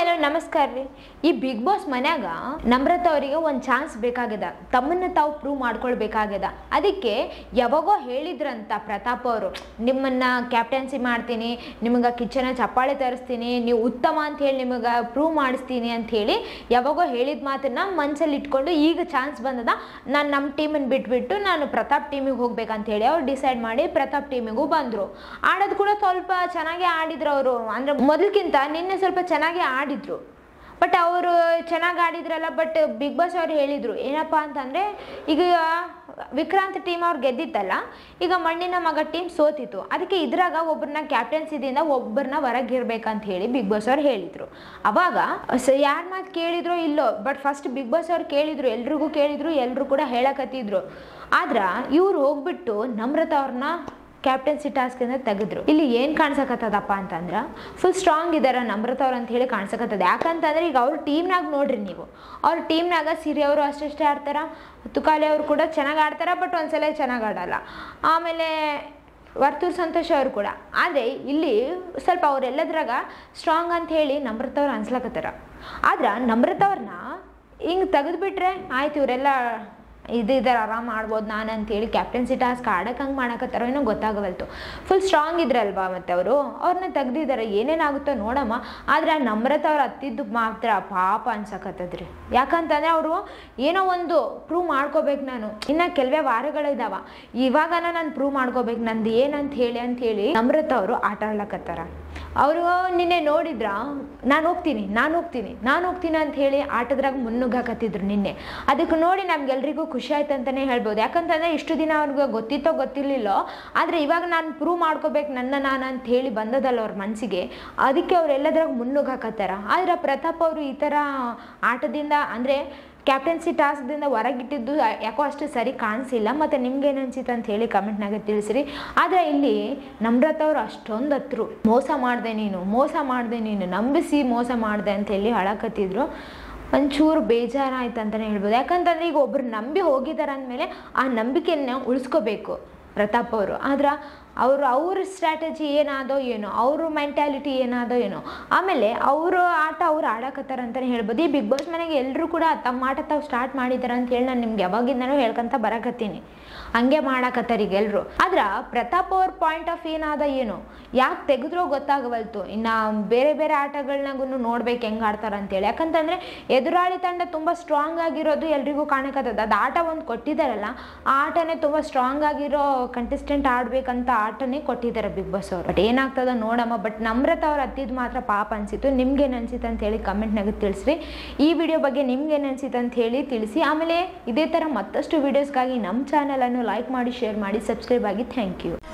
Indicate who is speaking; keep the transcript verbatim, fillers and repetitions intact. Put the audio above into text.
Speaker 1: Hello ನಮಸ್ಕಾರ ರೀ. ಈ ಬಿಗ್ ಬಾಸ್ ಮನ್ಯಾಗ ನಮ್ರತಾ ಅವರಿಗೆ ಒಂದು ಚಾನ್ಸ್ ಬೇಕಾಗ್ಯದ, ತಮ್ಮನ್ನ ತಾವು ಪ್ರೂವ್ ಮಾಡ್ಕೊಳ್ಬೇಕಾಗ್ಯದ. ಅದಕ್ಕೆ ಯಾವಾಗೋ ಹೇಳಿದ್ರಂತ ಪ್ರತಾಪ್ ಅವರು, ನಿಮ್ಮನ್ನ ಕ್ಯಾಪ್ಟನ್ಸಿ ಮಾಡ್ತೀನಿ, ನಿಮಗೆ ಕಿಚ್ಚನ ಚಪ್ಪಾಳೆ ತರಿಸ್ತೀನಿ, ನೀವು ಉತ್ತಮ ಅಂತ ಹೇಳಿ ನಿಮಗೆ ಪ್ರೂವ್ ಮಾಡಿಸ್ತೀನಿ ಅಂತ ಹೇಳಿ ಯಾವಾಗೋ ಹೇಳಿದ ಮಾತನ್ನ ಮನಸ್ಸಲ್ಲಿ ಇಟ್ಕೊಂಡು ಈಗ ಚಾನ್ಸ್ ಬಂದದ, ನಾನು ನಮ್ಮ ಟೀಮನ್ನು ಬಿಟ್ಬಿಟ್ಟು ನಾನು ಪ್ರತಾಪ್ ಟೀಮಿಗೆ ಹೋಗ್ಬೇಕಂತ ಹೇಳಿ ಅವ್ರು ಡಿಸೈಡ್ ಮಾಡಿ ಪ್ರತಾಪ್ ಟೀಮಿಗೂ ಬಂದರು. ಆಡೋದು ಕೂಡ ಸ್ವಲ್ಪ ಚೆನ್ನಾಗಿ ಆಡಿದ್ರು ಅವರು, ಅಂದರೆ ಮೊದಲಿಗಿಂತ ನಿನ್ನೆ ಸ್ವಲ್ಪ ಚೆನ್ನಾಗಿ ಆಡಿದ್ರು. ಬಟ್ ಅವರು ಚೆನ್ನಾಗಿ ಆಡಿದ್ರಲ್ಲ, ಬಟ್ ಬಿಗ್ ಬಾಸ್ ಅವ್ರು ಹೇಳಿದರು ಏನಪ್ಪ ಅಂತಂದರೆ, ಈಗ ವಿಕ್ರಾಂತ್ ಟೀಮ್ ಅವ್ರು ಗೆದ್ದಿತ್ತಲ್ಲ, ಈಗ ಮಣ್ಣಿನ ಮಗ ಟೀಮ್ ಸೋತಿತ್ತು. ಅದಕ್ಕೆ ಇದ್ರಾಗ ಒಬ್ಬರನ್ನ ಕ್ಯಾಪ್ಟನ್ಸಿದಿಂದ ಒಬ್ಬರನ್ನ ಹೊರಗಿರ್ಬೇಕಂತ ಹೇಳಿ ಬಿಗ್ ಬಾಸ್ ಅವ್ರು ಹೇಳಿದರು. ಅವಾಗ ಸ ಯಾರ ಮಾತು ಕೇಳಿದ್ರೋ ಇಲ್ಲೋ, ಬಟ್ ಫಸ್ಟ್ ಬಿಗ್ ಬಾಸ್ ಅವ್ರು ಕೇಳಿದರು, ಎಲ್ರಿಗೂ ಕೇಳಿದರು, ಎಲ್ಲರೂ ಕೂಡ ಹೇಳಕತ್ತಿದ್ರು. ಆದ್ರೆ ಇವ್ರು ಹೋಗ್ಬಿಟ್ಟು ನಮ್ರತಾ ಅವ್ರನ್ನ ಕ್ಯಾಪ್ಟನ್ಸಿ ಟಾಸ್ಕಿಂದ ತೆಗೆದ್ರು. ಇಲ್ಲಿ ಏನು ಕಾಣಿಸಕತ್ತದಪ್ಪ ಅಂತಂದ್ರೆ, ಫುಲ್ ಸ್ಟ್ರಾಂಗ್ ಇದ್ದಾರೆ ನಮ್ರತಾ ಅವ್ರು ಅಂತ ಹೇಳಿ ಕಾಣಿಸಕತ್ತದ. ಯಾಕಂತಂದ್ರೆ ಈಗ ಅವ್ರ ಟೀಮ್ನಾಗ ನೋಡ್ರಿ ನೀವು, ಅವ್ರ ಟೀಮ್ನಾಗ ಸಿರಿ ಅವರು ಅಷ್ಟಷ್ಟೇ ಆಡ್ತಾರ, ತುಕಾಲಿ ಅವರು ಕೂಡ ಚೆನ್ನಾಗಿ ಆಡ್ತಾರ, ಬಟ್ ಒಂದ್ಸಲ ಚೆನ್ನಾಗಿ ಆಡಲ್ಲ. ಆಮೇಲೆ ವರ್ತೂರ್ ಸಂತೋಷ್ ಅವರು ಕೂಡ. ಆದರೆ ಇಲ್ಲಿ ಸ್ವಲ್ಪ ಅವರೆಲ್ಲದ್ರಾಗ ಸ್ಟ್ರಾಂಗ್ ಅಂತ ಹೇಳಿ ನಮ್ರತಾ ಅವ್ರು ಅನ್ಸ್ಲಕತ್ತಾರ. ಆದ್ರೆ ನಮ್ರತಾ ಅವ್ರನ್ನ ಹಿಂಗೆ ತೆಗೆದುಬಿಟ್ರೆ ಆಯ್ತು, ಇವರೆಲ್ಲ ಇದು ಇದಾರೆ ಆರಾಮ್ ಆಡ್ಬೋದು ನಾನು ಅಂತೇಳಿ ಕ್ಯಾಪ್ಟನ್ಸಿ ಟಾಸ್ಕ್ ಆಡಕ್ಕೆ ಹಂಗೆ ಮಾಡಕತ್ತಾರೋ ಏನೋ ಗೊತ್ತಾಗವಲ್ತು. ಫುಲ್ ಸ್ಟ್ರಾಂಗ್ ಇದ್ರಲ್ವಾ ಮತ್ತು ಅವರು, ಅವ್ರನ್ನ ತೆಗ್ದಿದ್ದಾರೆ. ಏನೇನಾಗುತ್ತೋ ನೋಡಮ್ಮ. ಆದರೆ ಆ ನಮ್ರತಾ ಅವ್ರು ಹತ್ತಿದ್ದು ಮಾತ್ರ ಪಾಪ ಅನ್ಸಕತ್ತದ್ರಿ. ಯಾಕಂತಂದರೆ ಅವರು ಏನೋ ಒಂದು ಪ್ರೂವ್ ಮಾಡ್ಕೋಬೇಕು, ನಾನು ಇನ್ನು ಕೆಲವೇ ವಾರಗಳಿದಾವ, ಇವಾಗನ ನಾನು ಪ್ರೂವ್ ಮಾಡ್ಕೋಬೇಕು ನಂದು ಏನಂತ ಹೇಳಿ ಅಂತ ಹೇಳಿ ನಮ್ರತಾ ಅವರು ಆಟ ಆಡ್ಲಕತ್ತಾರ. ಅವರು ನಿನ್ನೆ ನೋಡಿದ್ರ, ನಾನು ಹೋಗ್ತೀನಿ ನಾನು ಹೋಗ್ತೀನಿ ನಾನು ಹೋಗ್ತೀನಿ ಅಂತ ಹೇಳಿ ಆಟದ್ರಾಗ ಮುನ್ನುಗ್ಗಾಕತ್ತಿದ್ರು ನಿನ್ನೆ. ಅದಕ್ಕೆ ನೋಡಿ ನಮ್ಗೆಲ್ರಿಗೂ ಖುಷಿ ಆಯ್ತು ಅಂತಲೇ ಹೇಳ್ಬೋದು. ಯಾಕಂತಂದರೆ ಇಷ್ಟು ದಿನ ಅವ್ರಿಗೆ ಗೊತ್ತಿತ್ತೋ ಗೊತ್ತಿರಲಿಲ್ಲೋ, ಆದರೆ ಇವಾಗ ನಾನು ಪ್ರೂವ್ ಮಾಡ್ಕೋಬೇಕು ನನ್ನ ನಾನು ಅಂತ ಹೇಳಿ ಬಂದದಲ್ಲ ಅವ್ರ ಮನಸ್ಸಿಗೆ, ಅದಕ್ಕೆ ಅವರೆಲ್ಲದ್ರಾಗ ಮುನ್ನುಗ್ಗಾಕತ್ತಾರ. ಆದರೆ ಪ್ರತಾಪ್ ಅವರು ಈ ಥರ ಆಟದಿಂದ ಅಂದರೆ ಕ್ಯಾಪ್ಟನ್ಸಿ ಟಾಸ್ಕ್ದಿಂದ ಹೊರಗಿಟ್ಟಿದ್ದು ಯಾಕೋ ಅಷ್ಟು ಸರಿ ಕಾಣಿಸಿಲ್ಲ. ಮತ್ತು ನಿಮ್ಗೇನು ಅನ್ಸಿತ್ತು ಅಂತ ಹೇಳಿ ಕಮೆಂಟ್ನಾಗ ತಿಳಿಸ್ರಿ. ಆದರೆ ಇಲ್ಲಿ ನಮ್ರತಾ ಅವರು ಅಷ್ಟೊಂದು ಹತ್ರು, ಮೋಸ ಮಾಡಿದೆ ನೀನು, ಮೋಸ ಮಾಡಿದೆ ನೀನು, ನಂಬಿಸಿ ಮೋಸ ಮಾಡಿದೆ ಅಂತ ಹೇಳಿ ಅಳಕತ್ತಿದ್ರು. ಒಂಚೂರು ಬೇಜಾರಾಯ್ತು ಅಂತಲೇ ಹೇಳ್ಬೋದು. ಯಾಕಂತಂದರೆ ಈಗ ಒಬ್ರು ನಂಬಿ ಹೋಗಿದ್ದಾರೆ ಅಂದಮೇಲೆ ಆ ನಂಬಿಕೆಯನ್ನು ಉಳಿಸ್ಕೋಬೇಕು ಪ್ರತಾಪ್ ಅವರು. ಆದ್ರೆ ಅವರು ಅವ್ರ ಸ್ಟ್ರಾಟಜಿ ಏನಾದೋ ಏನೋ, ಅವ್ರ ಮೆಂಟ್ಯಾಲಿಟಿ ಏನಾದೋ ಏನೋ, ಆಮೇಲೆ ಅವರು ಆಟ ಅವ್ರು ಆಡಕತ್ತಾರ ಅಂತಲೇ ಹೇಳ್ಬೋದು. ಈ ಬಿಗ್ ಬಾಸ್ ಮನೆಗೆ ಎಲ್ಲರೂ ಕೂಡ ತಮ್ಮ ಆಟ ತಾವು ಸ್ಟಾರ್ಟ್ ಮಾಡಿದ್ದಾರೆ ಅಂತ ಹೇಳಿ ನಾನು ನಿಮ್ಗೆ ಯಾವಾಗಿಂದನೂ ಹೇಳ್ಕೊಂತ ಬರಕತ್ತೀನಿ. ಹಂಗೆ ಮಾಡಕತ್ತಾರ ಈಗ ಎಲ್ಲರೂ. ಆದ್ರೆ ಪ್ರತಾಪ್ ಅವ್ರ ಪಾಯಿಂಟ್ ಆಫ್ ಏನಾದ ಏನೋ, ಯಾಕೆ ತೆಗೆದ್ರೋ ಗೊತ್ತಾಗವಲ್ತು. ಇನ್ನು ಬೇರೆ ಬೇರೆ ಆಟಗಳನ್ನಾಗೂ ನೋಡ್ಬೇಕು ಹೆಂಗೆ ಆಡ್ತಾರೆ ಅಂತೇಳಿ. ಯಾಕಂತಂದರೆ ಎದುರಾಳಿ ತಂಡ ತುಂಬ ಸ್ಟ್ರಾಂಗ್ ಆಗಿರೋದು ಎಲ್ರಿಗೂ ಕಾಣಕತ್ತದ. ಅದು ಆಟ ಒಂದು ಕೊಟ್ಟಿದ್ದಾರಲ್ಲ, ಆ ಆಟನೇ ತುಂಬ ಸ್ಟ್ರಾಂಗ್ ಆಗಿರೋ ಕಂಟೆಸ್ಟೆಂಟ್ ಆಡ್ಬೇಕಂತ ಆಟನೇ ಕೊಟ್ಟಿದ್ದಾರೆ ಬಿಗ್ ಬಾಸ್ ಅವರು. ಬಟ್ ಏನಾಗ್ತದ ನೋಡಮ್ಮ. ಬಟ್ ನಮ್ರತಾ ಅವ್ರು ಹತ್ತಿದ್ದು ಮಾತ್ರ ಪಾಪ ಅನಿಸಿತು. ನಿಮ್ಗೇನು ಅನಿಸಿತು ಅಂತ ಹೇಳಿ ಕಮೆಂಟ್ನಾಗ ತಿಳಿಸ್ರಿ. ಈ ವಿಡಿಯೋ ಬಗ್ಗೆ ನಿಮ್ಗೇನು ಅನಿಸಿತು ಅಂತ ಹೇಳಿ ತಿಳಿಸಿ. ಆಮೇಲೆ ಇದೇ ಥರ ಮತ್ತಷ್ಟು ವೀಡಿಯೋಸ್ಗಾಗಿ ನಮ್ಮ ಚಾನಲನ್ನು ಲೈಕ್ ಮಾಡಿ, ಶೇರ್ ಮಾಡಿ, ಸಬ್ಸ್ಕ್ರೈಬ್ ಆಗಿ. Thank you.